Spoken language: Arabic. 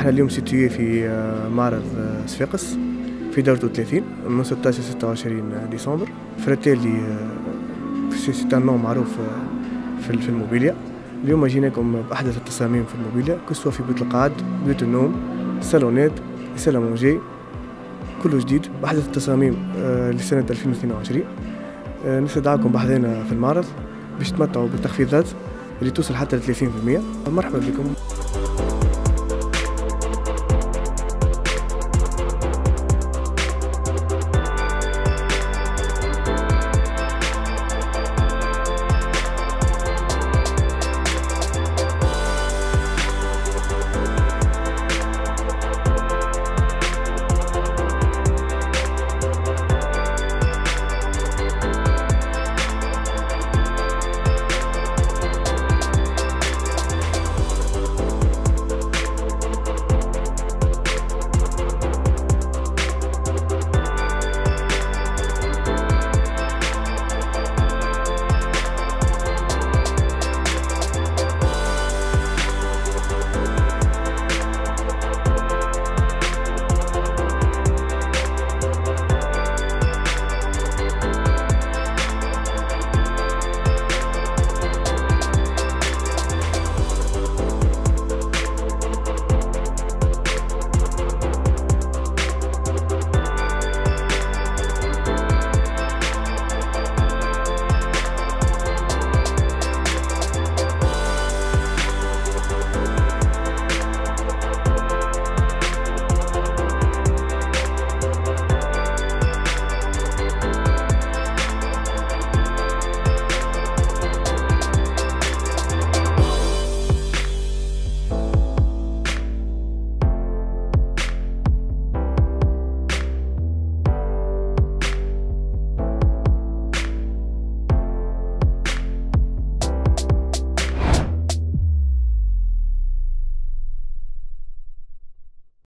احنا اليوم سيتوي في معرض صفاقس في دورته 30 من 16 ل 26 ديسمبر. فراتيلي سي نوع معروف في الموبيليا. اليوم جيناكم بأحدث التصاميم في الموبيليا، كسوة في بيوت القعاد، بيوت النوم، صالونات، سالة مونجي، كله جديد بأحدث التصاميم لسنة 2022. نستدعاكم بحذنا في المعرض باش تمتعوا بالتخفيضات اللي توصل حتى ل 30%. مرحبا بكم.